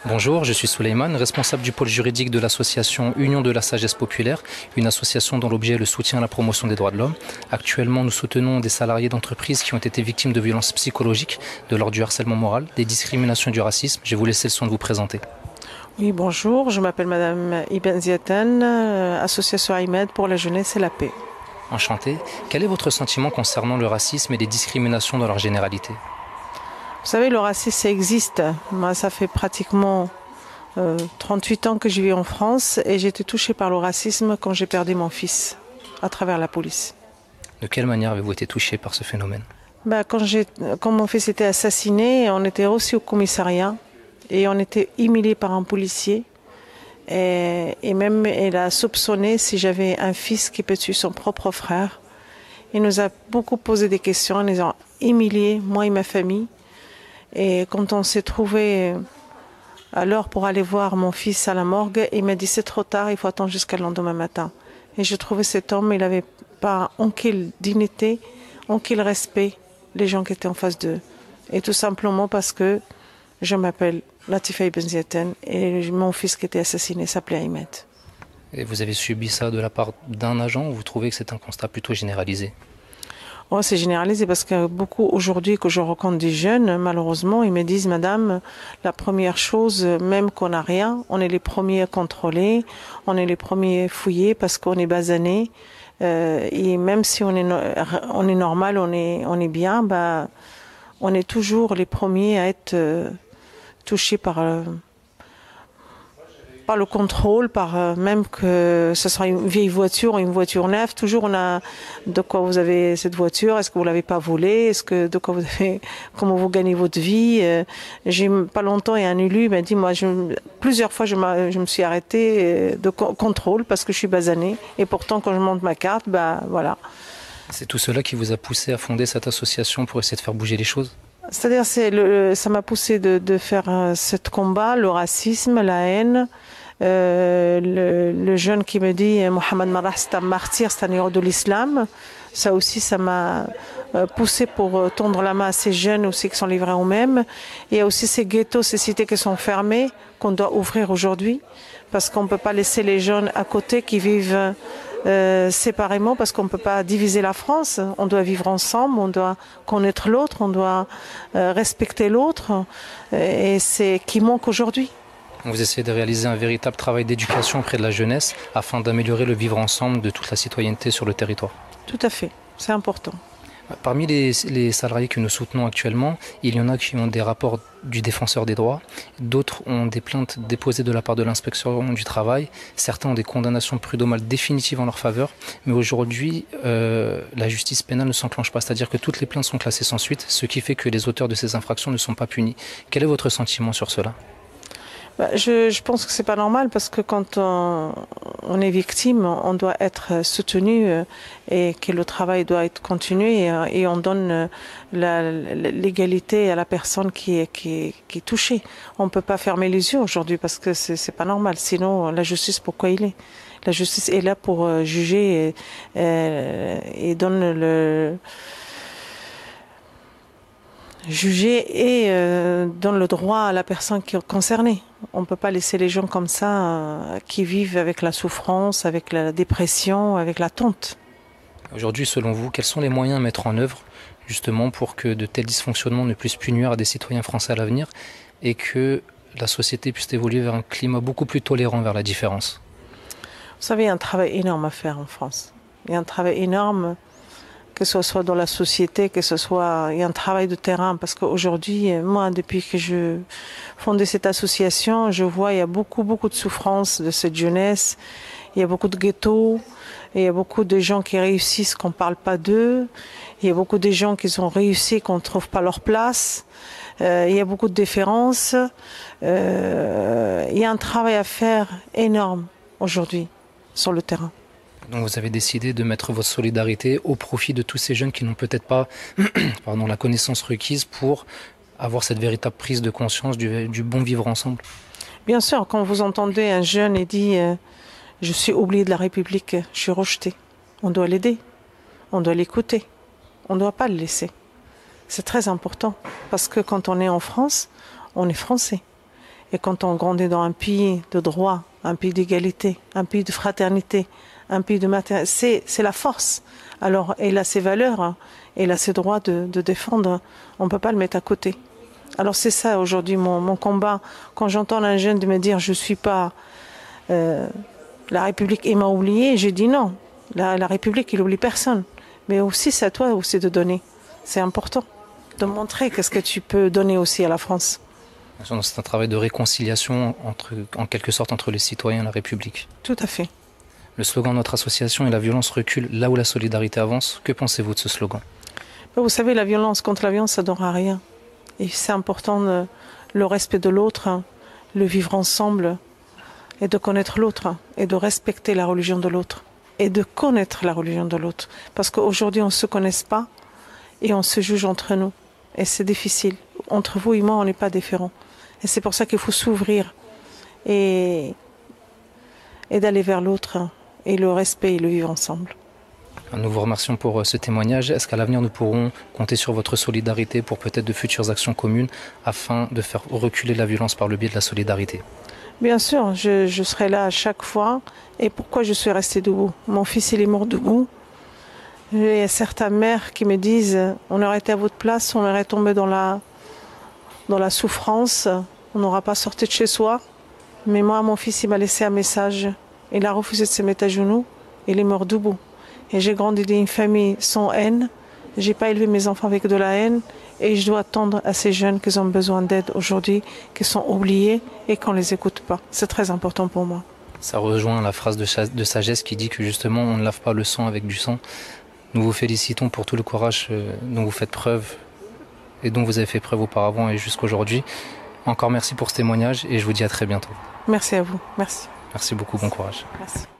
Bonjour, je suis Souleymane, responsable du pôle juridique de l'association Union de la Sagesse Populaire, une association dont l'objet est le soutien à la promotion des droits de l'homme. Actuellement, nous soutenons des salariés d'entreprises qui ont été victimes de violences psychologiques, de l'ordre du harcèlement moral, des discriminations et du racisme. Je vais vous laisser le soin de vous présenter. Oui, bonjour, je m'appelle Madame Ibn Ziatan, association Ahmed pour la jeunesse et la paix. Enchanté. Quel est votre sentiment concernant le racisme et les discriminations dans leur généralité? Vous savez, le racisme, ça existe. Moi, ça fait pratiquement 38 ans que je vis en France et j'ai été touchée par le racisme quand j'ai perdu mon fils à travers la police. De quelle manière avez-vous été touché par ce phénomène? Quand mon fils était assassiné, on était reçu au commissariat et on était humilié par un policier. Et même, elle a soupçonné si j'avais un fils qui peut tuer son propre frère. Il nous a beaucoup posé des questions, ils nous ont humiliés, moi et ma famille. Et quand on s'est trouvé à l'heure pour aller voir mon fils à la morgue, il m'a dit c'est trop tard, il faut attendre jusqu'à le lendemain matin. Et je trouvais cet homme, il n'avait pas aucune dignité, aucun respect, les gens qui étaient en face d'eux. Et tout simplement parce que je m'appelle Latifa Ibn Ziatan et mon fils qui était assassiné s'appelait Ahmed. Et vous avez subi ça de la part d'un agent ou vous trouvez que c'est un constat plutôt généralisé? Oh, c'est généralisé parce que beaucoup aujourd'hui que je rencontre des jeunes, malheureusement, ils me disent, Madame, la première chose, même qu'on n'a rien, on est les premiers à contrôler, on est les premiers fouillés parce qu'on est basané. Et même si on est normal, on est bien, bah, on est toujours les premiers à être touchés par le contrôle, même que ce soit une vieille voiture ou une voiture neuve, toujours on a de quoi vous avez cette voiture, est-ce que vous l'avez pas volée, comment vous gagnez votre vie. J'ai pas longtemps et un élu m'a dit, moi plusieurs fois je me suis arrêtée de contrôle parce que je suis basanée et pourtant quand je monte ma carte, bah voilà. C'est tout cela qui vous a poussé à fonder cette association pour essayer de faire bouger les choses? C'est-à-dire ça m'a poussé de faire ce combat, le racisme, la haine. Le jeune qui me dit Mohamed Marah c'est un martyr, c'est un héros de l'islam, ça aussi ça m'a poussé pour tendre la main à ces jeunes aussi qui sont livrés à eux-mêmes. Il y a aussi ces ghettos, ces cités qui sont fermées qu'on doit ouvrir aujourd'hui parce qu'on ne peut pas laisser les jeunes à côté qui vivent séparément parce qu'on ne peut pas diviser la France, on doit vivre ensemble, on doit connaître l'autre, on doit respecter l'autre et c'est qui manque aujourd'hui. Vous essayez de réaliser un véritable travail d'éducation auprès de la jeunesse afin d'améliorer le vivre ensemble de toute la citoyenneté sur le territoire. Tout à fait, c'est important. Parmi les salariés que nous soutenons actuellement, il y en a qui ont des rapports du défenseur des droits, d'autres ont des plaintes déposées de la part de l'inspection du travail, certains ont des condamnations prud'homales définitives en leur faveur, mais aujourd'hui, la justice pénale ne s'enclenche pas, c'est-à-dire que toutes les plaintes sont classées sans suite, ce qui fait que les auteurs de ces infractions ne sont pas punis. Quel est votre sentiment sur cela ? Je pense que c'est pas normal parce que quand on est victime, on doit être soutenu et que le travail doit être continué et on donne l'égalité à la personne qui est touchée. On peut pas fermer les yeux aujourd'hui parce que c'est pas normal. Sinon, la justice, pourquoi il est? La justice est là pour juger et donne donne le droit à la personne qui est concernée. On ne peut pas laisser les gens comme ça qui vivent avec la souffrance, avec la dépression, avec l'attente. Aujourd'hui, selon vous, quels sont les moyens à mettre en œuvre justement pour que de tels dysfonctionnements ne puissent plus nuire à des citoyens français à l'avenir et que la société puisse évoluer vers un climat beaucoup plus tolérant vers la différence? Vous savez, il y a un travail énorme à faire en France. Il y a un travail énorme que ce soit dans la société, il y a un travail de terrain. Parce qu'aujourd'hui, moi, depuis que je fondé cette association, je vois il y a beaucoup de souffrance de cette jeunesse. Il y a beaucoup de ghettos, il y a beaucoup de gens qui réussissent qu'on ne parle pas d'eux. Il y a beaucoup de gens qui ont réussi qu'on ne trouve pas leur place. Il y a beaucoup de différences. Il y a un travail à faire énorme aujourd'hui sur le terrain. Donc vous avez décidé de mettre votre solidarité au profit de tous ces jeunes qui n'ont peut-être pas la connaissance requise pour avoir cette véritable prise de conscience du bon vivre ensemble. Bien sûr, quand vous entendez un jeune et dit je suis oublié de la République, je suis rejeté. On doit l'aider, on doit l'écouter, on ne doit pas le laisser. C'est très important parce que quand on est en France, on est français. Et quand on grandit dans un pays de droit, un pays d'égalité, un pays de fraternité, un pays de maternité, c'est la force. Alors, elle a ses valeurs, hein, elle a ses droits de défendre. On ne peut pas le mettre à côté. Alors c'est ça aujourd'hui mon combat. Quand j'entends un jeune de me dire je suis pas la République m'a oublié, j'ai dit non. La République il oublie personne. Mais aussi c'est à toi aussi de donner. C'est important de montrer qu'est-ce que tu peux donner aussi à la France. C'est un travail de réconciliation en quelque sorte entre les citoyens et la République. Tout à fait. Le slogan de notre association est la violence recule là où la solidarité avance. Que pensez-vous de ce slogan? Vous savez, la violence contre la violence, ça ne donne à rien. Et c'est important le respect de l'autre, hein, le vivre ensemble et de connaître l'autre hein, et de respecter la religion de l'autre et de connaître la religion de l'autre. Parce qu'aujourd'hui, on ne se connaît pas et on se juge entre nous. Et c'est difficile. Entre vous et moi, on n'est pas différents. Et c'est pour ça qu'il faut s'ouvrir et d'aller vers l'autre hein, et le respect et le vivre ensemble. Nous vous remercions pour ce témoignage. Est-ce qu'à l'avenir, nous pourrons compter sur votre solidarité pour peut-être de futures actions communes afin de faire reculer la violence par le biais de la solidarité? Bien sûr, je serai là à chaque fois. Et pourquoi je suis restée debout? Mon fils, il est mort debout. Il y a certaines mères qui me disent on aurait été à votre place, on aurait tombé dans la souffrance, on n'aura pas sorti de chez soi. Mais moi, mon fils, il m'a laissé un message. Il a refusé de se mettre à genoux. Il est mort debout. Et j'ai grandi dans une famille sans haine. J'ai pas élevé mes enfants avec de la haine. Et je dois attendre à ces jeunes qui ont besoin d'aide aujourd'hui, qui sont oubliés et qu'on les écoute pas. C'est très important pour moi. Ça rejoint la phrase de sagesse qui dit que justement on ne lave pas le sang avec du sang. Nous vous félicitons pour tout le courage dont vous faites preuve et dont vous avez fait preuve auparavant et jusqu'aujourd'hui. Encore merci pour ce témoignage et je vous dis à très bientôt. Merci à vous. Merci. Merci beaucoup, bon courage. Merci.